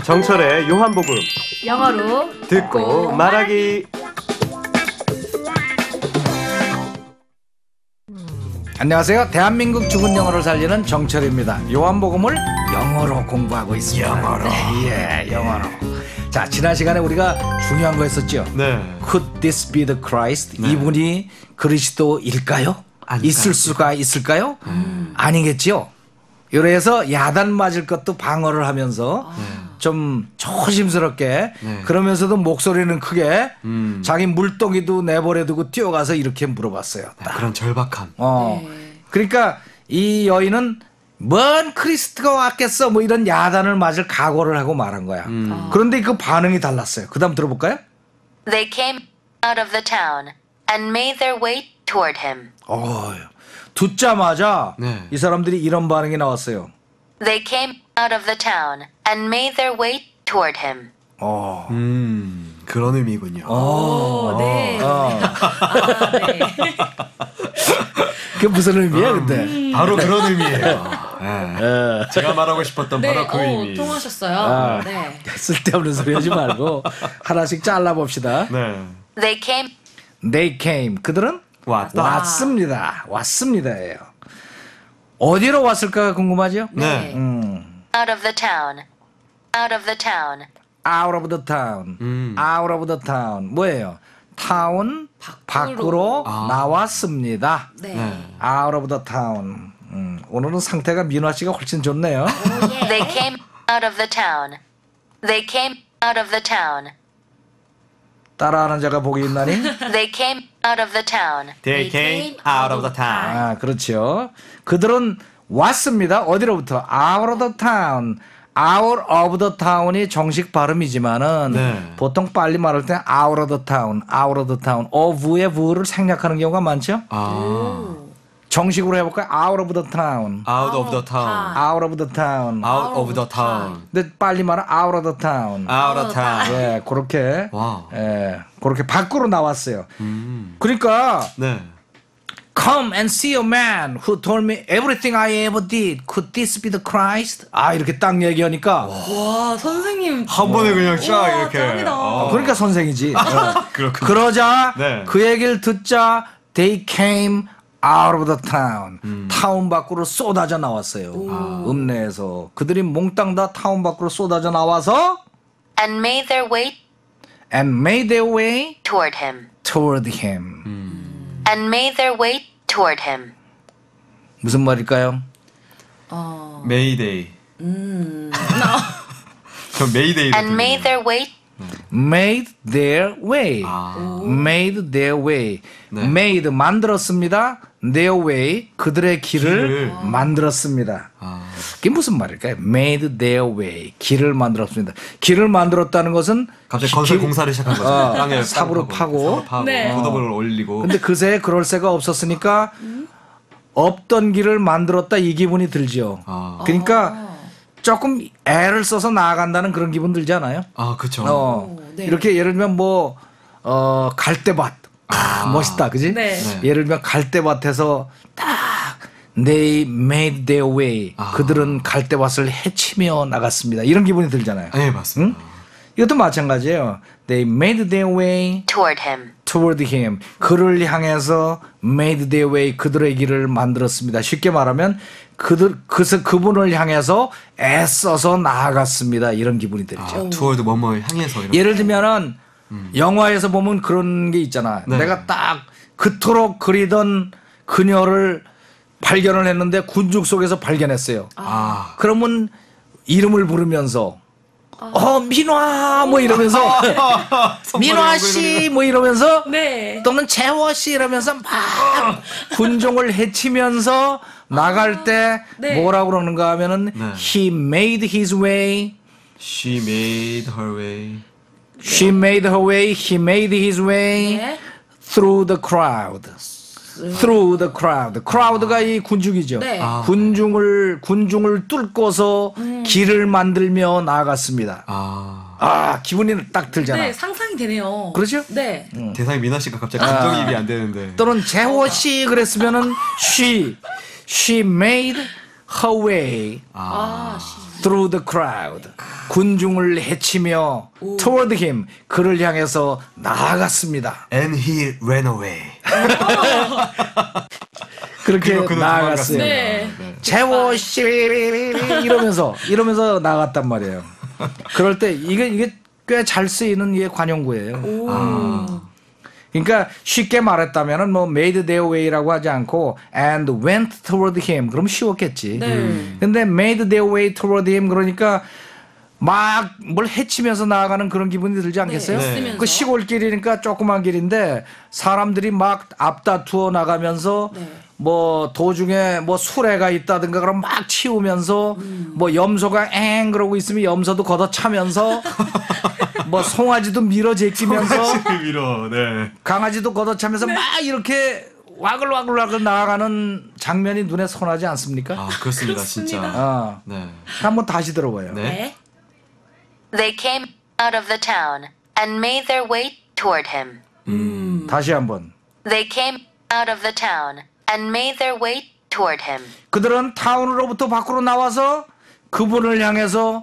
정철의 요한복음 영어로 듣고 말하기. 안녕하세요. 대한민국 죽은 영어를 살리는 정철입니다. 요한복음을 영어로 공부하고 있습니다. 영어로. 예, 영어로. 자, 지난 시간에 우리가 중요한 거 했었죠. 네. Could this be the Christ? 네. 이분이 그리스도일까요? 있을 수가 있을까요? 아니겠지요. 그래서 야단 맞을 것도 방어를 하면서 좀 조심스럽게 그러면서도 목소리는 크게 자기 물동이도 내버려두고 뛰어가서 이렇게 물어봤어요. 그런 절박함. 그러니까 이 여인은 뭔 크리스트가 왔겠어 뭐 이런 야단을 맞을 각오를 하고 말한 거야. 그런데 그 반응이 달랐어요. 그 다음 들어볼까요? They came out of the town and made their way toward him. 듣자마자 네. 이 사람들이 이런 반응이 나왔어요. They came out of the town and made their way toward him. 그런 의미군요. 네. 네. 그게 무슨 의미야 근데? 바로 그런 의미예요. 네. 제가 말하고 싶었던 네, 바로 그 의미. 통하셨어요. 네. 쓸데없는 소리 하지 말고 하나씩 잘라봅시다. 네. They came They came. 그들은 왔다. 왔습니다. 왔습니다예요. 어디로 왔을까 궁금하죠? 네. out of the town. Out of the town. Out of the town. Out of the town. 뭐예요? 타운 밖으로 나왔습니다. 네. Out of the town. 오늘은 상태가 민화 씨가 훨씬 좋네요. They came out of the town. They came out of the town. 따라하는 자가 복이 있나니? They came out of the town. They came out of the town. 아, 그렇죠. 그들은 왔습니다. 어디로부터? Out of the town. Out of the town이 정식 발음이지만은 네. 보통 빨리 말할 때 out of the town, out of the town. of의 v를 생략하는 경우가 많죠. 정식으로 해볼까요? Out of the town. Out of the town. Out of the town. Out of the town. 근데 빨리 말하면 out of the town. Out of town. 예, 그렇게. 와우. 예, 그렇게 밖으로 나왔어요. 그러니까 네. Come and see a man who told me everything I ever did. Could this be the Christ? 아, 이렇게 딱 얘기하니까 와, 선생님. 한 번에 그냥 쫙 우와, 이렇게. 짱이다. 그러니까 선생이지. 그렇군요. 그러자 네. 그 얘기를 듣자 they came out of the town. 타운 밖으로 쏟아져 나왔어요. 읍내에서 그들이 몽땅 다 타운 밖으로 쏟아져 나와서 And made their way and made their way toward him. toward him. And made their way toward him. 무슨 말일까요? 메이데이. 저 메이데이. And made their way made their way. made their way. 네. made 만들었습니다. their way 그들의 길을 만들었습니다. 그게 무슨 말일까요? made their way 길을 만들었습니다. 길을 만들었다는 것은 갑자기 건설 공사를 시작한 거죠. 땅에 삽으로 파고. 네. 무덤을 올리고. 근데 그새 그럴 새가 없었으니까 없던 길을 만들었다 이 기분이 들죠. 그러니까 조금 애를 써서 나아간다는 그런 기분 들지 않아요? 그렇죠. 네. 이렇게 예를 들면 뭐 갈대밭 멋있다, 그지? 네. 예를 들면 갈대밭에서 딱 they made their way 그들은 갈대밭을 헤치며 나갔습니다. 이런 기분이 들잖아요. 네, 맞습니다. 이것도 마찬가지예요. They made their way toward him. toward him. 그를 향해서 made their way 그들의 길을 만들었습니다. 쉽게 말하면 그분을 향해서 애써서 나아갔습니다. 이런 기분이 들죠. 투어드 뭐뭐 향해서 이런. 예를 들면은 영화에서 보면 그런 게 있잖아. 네. 내가 딱 그토록 그리던 그녀를 발견을 했는데 군중 속에서 발견했어요. 그러면 이름을 부르면서 민화 뭐 이러면서 민화 씨 뭐 이러면서 네. 또는 재호 씨 이러면서 막 군종을 헤치면서 나갈 때 네. 뭐라고 그러는가 하면은 he made his way. She made her way. She made her way, he made his way 네. through the crowd. Through the crowd. crowd가 이 군중이죠. 네. 군중을 뚫고서 길을 만들며 나아갔습니다. 기분이 딱 들잖아. 네, 상상이 되네요. 그렇죠? 네. 대상이 미나 씨가 갑자기 감정이입이 안 되는데. 또는 재호 씨 그랬으면은 she made her way through the crowd. 군중을 헤치며 toward him. 그를 향해서 나아갔습니다. And he ran away. 그렇게 그리고 그는 나아갔어요. 네. 재호 씨 이러면서 나갔단 말이에요. 그럴 때 이게 꽤 잘 쓰이는 이게 관용구예요. 그러니까 쉽게 말했다면은 뭐 made their way라고 하지 않고 and went toward him 그럼 쉬웠겠지. 근데 made their way toward him 그러니까 막 뭘 헤치면서 나아가는 그런 기분이 들지 않겠어요? 네. 그 시골길이니까 조그만 길인데 사람들이 막 앞다투어 나가면서 뭐 도중에 뭐 수레가 있다든가 그럼 막 치우면서 뭐 염소가 엥 그러고 있으면 염소도 걷어차면서 뭐 송아지도 밀어 제끼면서 밀어. 네. 강아지도 걷어차면서 막 이렇게 와글와글 나아가는 장면이 눈에 선하지 않습니까? 아, 그렇습니다. 진짜. 어. 네. 한번 다시 들어봐요. 네. 네. They came out of the town and made their way toward him. 다시 한번. They came out of the town and made their way toward him. 그들은 타운으로부터 밖으로 나와서 그분을 향해서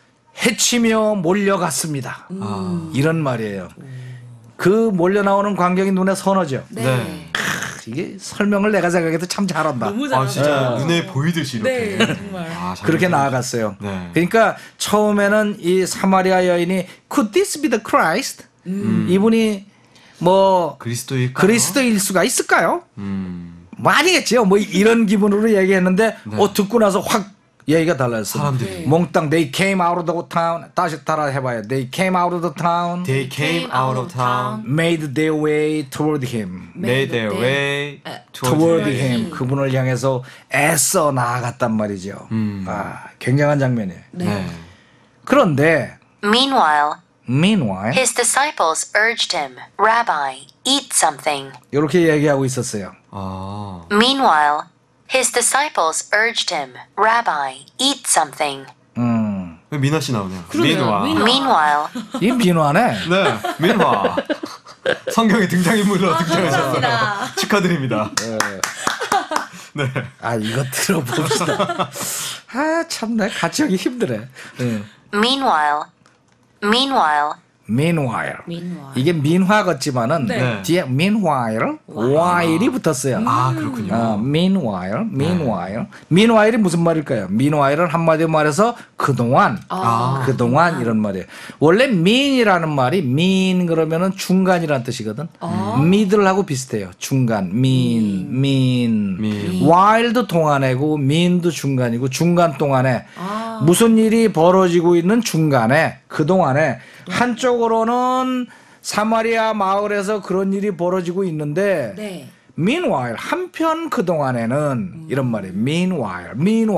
헤치며 몰려갔습니다. 이런 말이에요. 그 몰려 나오는 광경이 눈에 선하죠. 네. 이게 설명을 내가 생각해도 참 잘한다. 너무 아, 잘하죠. 진짜 눈에 보이듯이 이렇게. 네, 정말. 아, 잘 그렇게 보이네요. 나아갔어요. 네. 그러니까 처음에는 이 사마리아 여인이 Could this be the Christ? 이분이 뭐 그리스도일 수가 있을까요? 뭐 아니겠죠. 뭐 이런 기분으로 얘기했는데 듣고 나서 확 얘기가 달라졌어요. 사람들이. 몽땅 They came out of the town. 다시 따라 해봐요. They came out of the town. They came out of town. Made their way toward him. Made their way toward him. 그분을 향해서 애써 나아갔단 말이죠. 아, 굉장한 장면이에요. 네. 그런데 Meanwhile, his disciples urged him, Rabbi, eat something. 이렇게 얘기하고 있었어요. 아. Meanwhile, his disciples urged him, Rabbi, eat something. 왜 민화 씨 나오네요. 그러네요. 민화. Meanwhile, 이 민화네. 네, 민화. 성경의 등장인물로 등장하셨어요. 감사합니다. 축하드립니다. 네. 아, 이거 들어봅시다. 아, 참나 같이 하기 힘드네. meanwhile, Meanwhile. Meanwhile. 이게 민화 같지만은 네. 뒤에 meanwhile, while이 붙었어요. 아, 그렇군요. meanwhile이 무슨 말일까요? meanwhile은 한마디로 말해서 그동안 이런 말이에요. 원래 mean이라는 말이 mean 그러면은 중간이라는 뜻이거든. middle하고 비슷해요. 중간, mean. while도 동안이고 mean도 중간이고 중간 동안에 무슨 일이 벌어지고 있는 중간에 그동안에 한쪽으로는 사마리아 마을에서 그런 일이 벌어지고 있는데 네. meanwhile 한편 그동안에는 이런 말이에요. meanwhile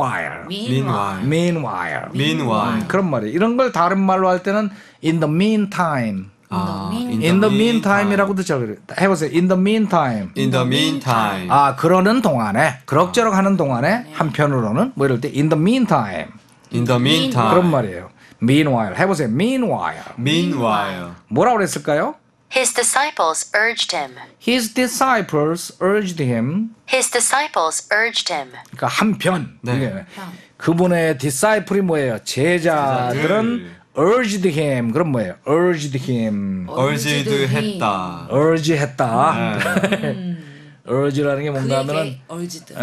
그런 말이에요. 이런 걸 다른 말로 할 때는 in the meantime in the meantime이라고도 해보세요. in the meantime 아 그러는 동안에 그럭저럭 하는 동안에 한편으로는 뭐 이럴 때 in the meantime 그런 말이에요. meanwhile 해보세요. meanwhile 뭐라고 그랬을까요? his disciples urged him. His disciples urged him. 그러니까 한편. 네. 그분의 disciple이 뭐예요? 제자들은 urged him. 그럼 뭐예요? urged him. 했다. urge 했다. urge라는 게 뭔가 하면은 얼지드.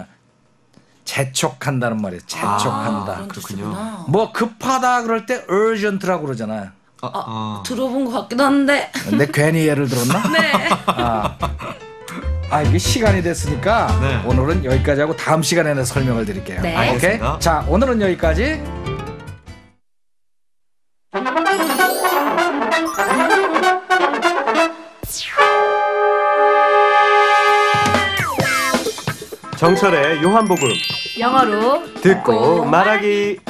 재촉한다는 말이에요. 재촉한다. 그렇군요. 뭐 급하다 그럴 때 urgent라고 그러잖아요. 들어본 것 같기도 한데. 근데 괜히 예를 들었나? 네. 이게 시간이 됐으니까 네. 오늘은 여기까지 하고 다음 시간에는 설명을 드릴게요. 네. 오케이? 알겠습니다. 자, 오늘은 여기까지. 정철의 요한복음 영어로 듣고 말하기.